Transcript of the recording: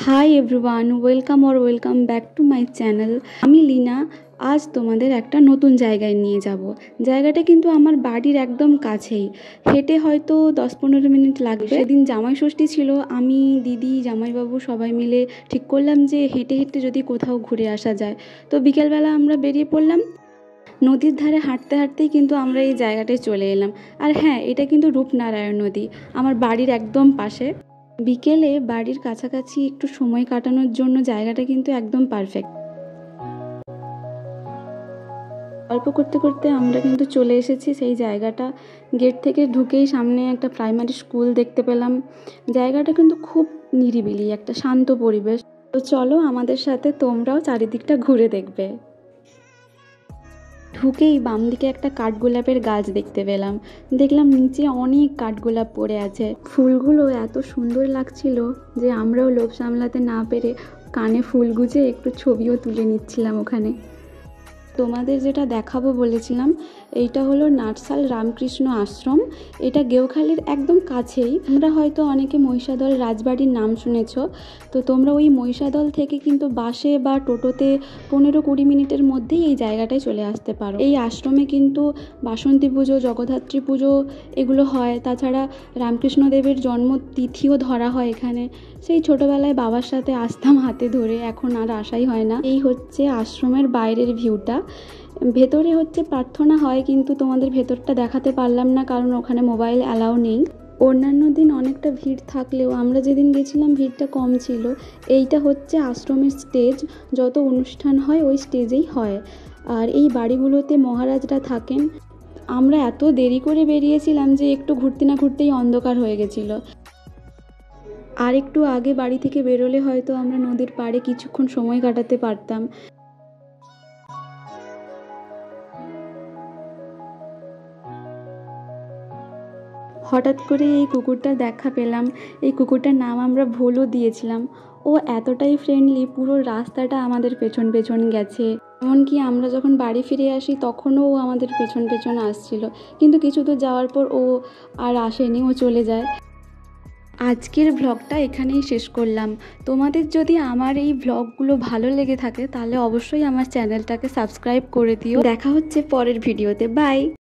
High everyone, welcome back to my channel. আমি লীনা। আজ তোমাদের একটা নতুন জায়গায় নিয়ে যাব। জায়গাটা কিন্তু আমার বাড়ির একদম কাছেই, হেঁটে হয়তো 10-15 মিনিট লাগবে। সেদিন জামাই ষষ্ঠী ছিল, আমি, দিদি, জামাইবাবু সবাই মিলে ঠিক করলাম যে হেঁটে হেঁটে যদি কোথাও ঘুরে আসা যায়। তো বিকেলবেলা আমরা বেরিয়ে পড়লাম। নদীর ধারে হাঁটতে হাঁটতেই কিন্তু আমরা এই জায়গাটায় চলে এলাম। আর হ্যাঁ, এটা কিন্তু রূপনারায়ণ নদী, আমার বাড়ির একদম পাশে। বিকেলে বাড়ির কাছাকাছি একটু সময় কাটানোর জন্য জায়গাটা কিন্তু একদম পারফেক্ট। গল্প করতে করতে আমরা কিন্তু চলে এসেছি সেই জায়গাটা। গেট থেকে ঢুকেই সামনে একটা প্রাইমারি স্কুল দেখতে পেলাম। জায়গাটা কিন্তু খুব নিরিবিলি, একটা শান্ত পরিবেশ। তো চলো আমাদের সাথে, তোমরাও চারিদিকটা ঘুরে দেখবে। ঢুকেই বাম দিকে একটা কাঠগোলাপের গাছ দেখতে পেলাম। দেখলাম নিচে অনেক কাঠগোলাপ পড়ে আছে। ফুলগুলো এত সুন্দর লাগছিল যে আমরাও লোভ সামলাতে না পেরে কানে ফুল গুজে একটু ছবিও তুলে নিচ্ছিলাম ওখানে। তোমাদের যেটা দেখাবো বলেছিলাম, এইটা হলো নাটসাল রামকৃষ্ণ আশ্রম। এটা গেউখালির একদম কাছেই। তোমরা হয়তো অনেকে মহিষাদল রাজবাড়ির নাম শুনেছ। তো তোমরা ওই মহিষাদল থেকে কিন্তু বাসে বা টোটোতে 15-20 মিনিটের মধ্যেই এই জায়গাটায় চলে আসতে পারো। এই আশ্রমে কিন্তু বাসন্তী পুজো, জগদ্ধাত্রী পুজো এগুলো হয়। তাছাড়া রামকৃষ্ণদেবের জন্মতিথিও ধরা হয় এখানে। সেই ছোটোবেলায় বাবার সাথে আসতাম হাতে ধরে, এখন আর আসাই হয় না। এই হচ্ছে আশ্রমের বাইরের ভিউটা। ভেতরে হচ্ছে প্রার্থনা হয়, কিন্তু তোমাদের ভেতরটা দেখাতে পারলাম না কারণ ওখানে মোবাইল অ্যালাউ নেই। অন্যান্য দিন অনেকটা ভিড় থাকলেও আমরা যেদিন গেছিলাম ভিড়টা কম ছিল। এইটা হচ্ছে আশ্রমের স্টেজ, যত অনুষ্ঠান হয় ওই স্টেজেই হয়। আর এই বাড়িগুলোতে মহারাজরা থাকেন। আমরা এত দেরি করে বেরিয়েছিলাম যে একটু ঘুরতে না ঘুরতেই অন্ধকার হয়ে গেছিলো। আর একটু আগে বাড়ি থেকে বেরোলে হয়তো আমরা নদীর পাড়ে কিছুক্ষণ সময় কাটাতে পারতাম। হঠাৎ করে এই কুকুরটার দেখা পেলাম। এই কুকুরটার নাম আমরা ভোলু দিয়েছিলাম। ও এতটাই ফ্রেন্ডলি, পুরো রাস্তাটা আমাদের পেছন পেছন গেছে। এমনকি আমরা যখন বাড়ি ফিরে আসি তখনও ও আমাদের পেছন পেছন আসছিল, কিন্তু কিছু দূর যাওয়ার পর ও আর আসেনি, ও চলে যায়। আজকের ভ্লগটা এখানেই শেষ করলাম। তোমাদের যদি আমার এই ভ্লগগুলো ভালো লেগে থাকে তাহলে অবশ্যই আমার চ্যানেলটাকে সাবস্ক্রাইব করে দিও। দেখা হচ্ছে পরের ভিডিওতে। বাই।